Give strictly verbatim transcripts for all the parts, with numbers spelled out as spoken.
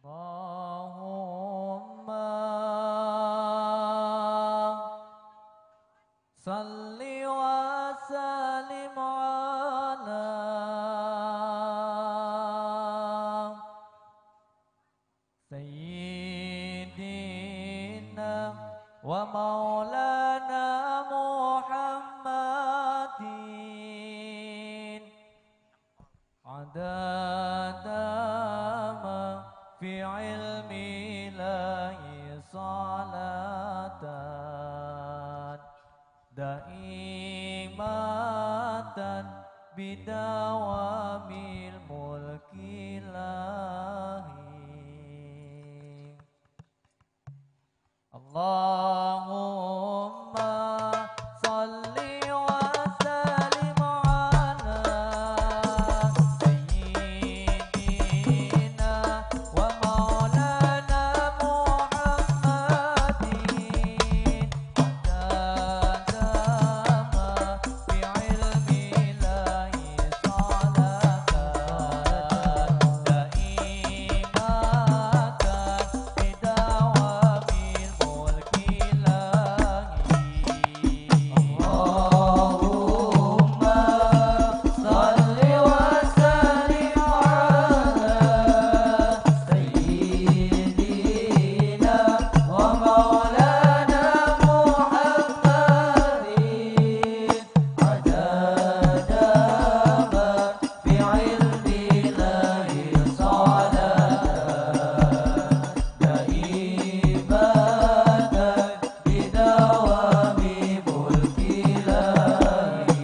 Allahumma salli wa sallim ala sayyidina wa maulana Muhammadin adada fi ilmi lahi salatan daimatan bidawamil mulki lahi. Allahumma salli wa sallim ala sayyidina wa maulana Muhammadin adada ma fi ilmi lahi salatan daimatan bidawamil mulki lahi. Allahumma salli wa sallim ala sayyidina wa maulana Muhammadin adada ma fi ilmi lahi salatan daimatan bidawami mulki lahi.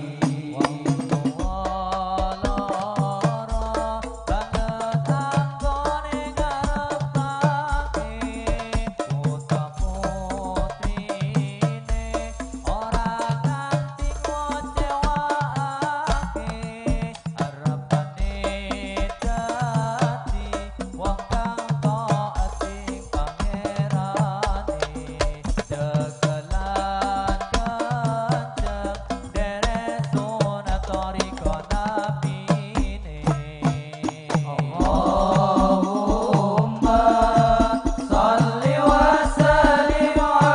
Allahumma salli wa sallim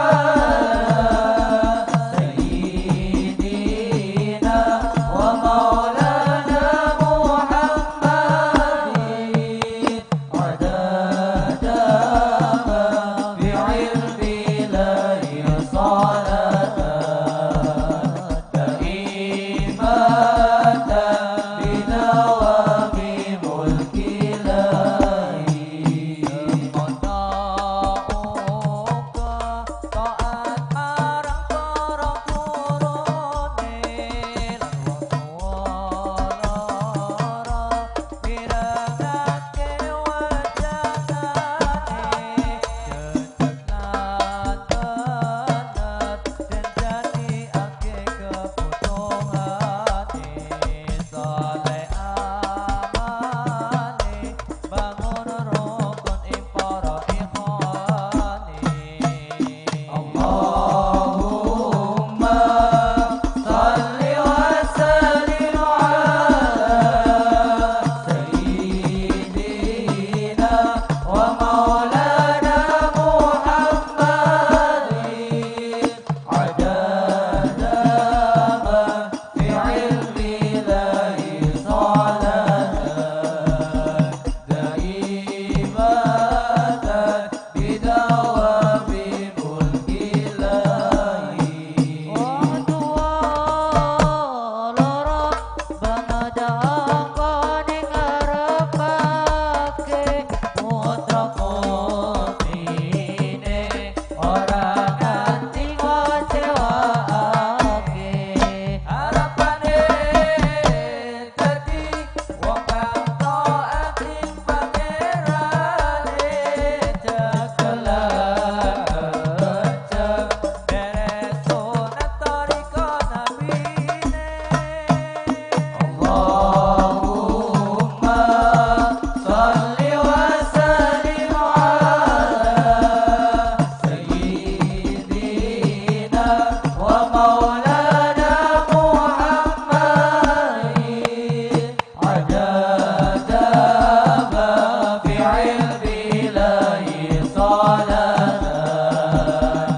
ala sayyidina wa maulana Muhammadin adada ma fi ilmi lahi salatan daimatan bidawami mulki lahi. Taat marang para gurune lan Rasulullah mirengake wajahane jejak lan bener dan jadiake kebutuhane saleh amane bangun rukun ing para ikhwane. Allahumma salli wa sallim ala sayyidina wa maulana Muhammadin adada ma fi ilmi lahi salatan daimatan bidawami mulki lahi. Bangada angkone ngarepake putra الأبد